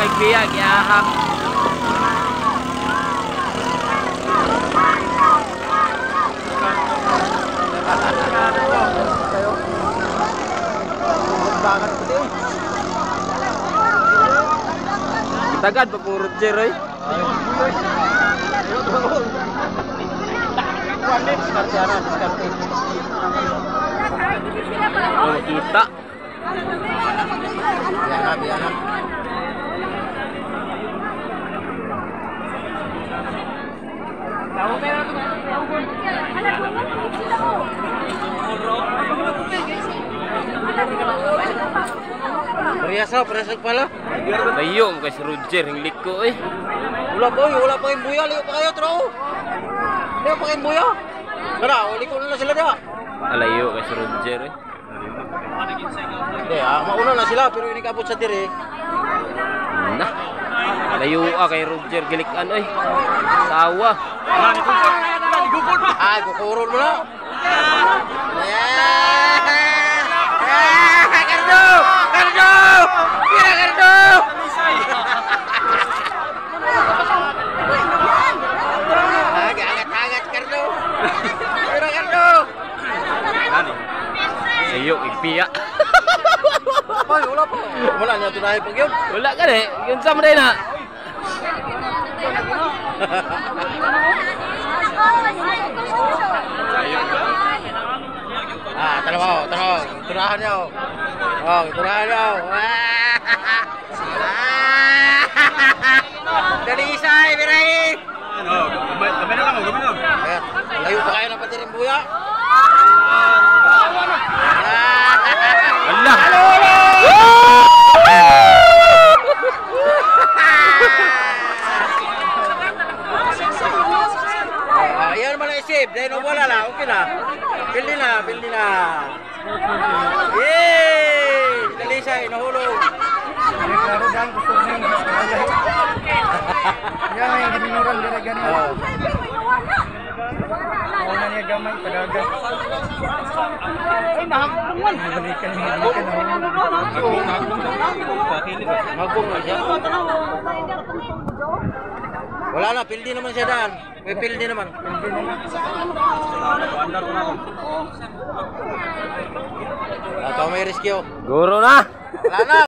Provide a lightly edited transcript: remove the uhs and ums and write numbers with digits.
kay Pia gihahak. Tagad pa puro Jeroy. Oh, kita. Biar. Perhiasan pala. Layo mo kay si Roger yung liko eh. Wala pa yung buya, liyo pa kayo, tro. Liyo pa kayong buya. Tara, liko na sila dia. Alayo kay si Roger eh. Hindi, mauna na sila pero hindi kabot sa diri. Nah. Layo kay Roger gilikan eh. Sawa. Ay, kukurol mo na. Sayo Pia. Ay, wala pa. Wala niya tunahin pag yun. Wala ka deh. Yun sama rin na. Tanaw. Tunahan niyo. Tunahan niyo. Dalisay, biray. Gabi na lang, gabi na. Layo pa kayo ng patiring buya. Allah. Ayan naman ang isip. Dahil wala na, okay na. Pildi na. Yay! Dalisay, nahulog. Klaro dyan, gusto ko nyo. Yan yung gininuran, dira ganyan. Una niya gamay, padaga. Ay, mahagpungan. Balikan. Magbong na siya. Wala na, pildi naman siya daan. May pildi naman. Ito may rescue. Guro na. Wala na.